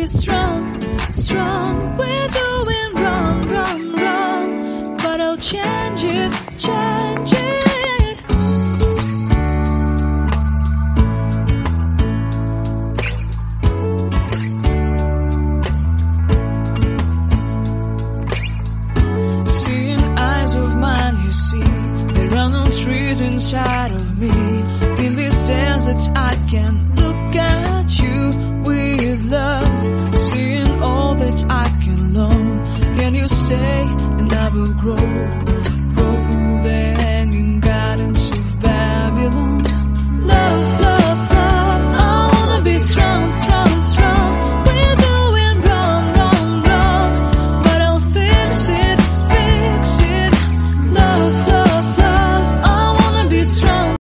strong, strong. We're doing wrong, wrong, wrong, but I'll change it, change it. Seeing eyes of mine, you see, there are no trees inside of me. In this desert I can look at you with love, seeing all that I can learn. Can you stay and I will grow?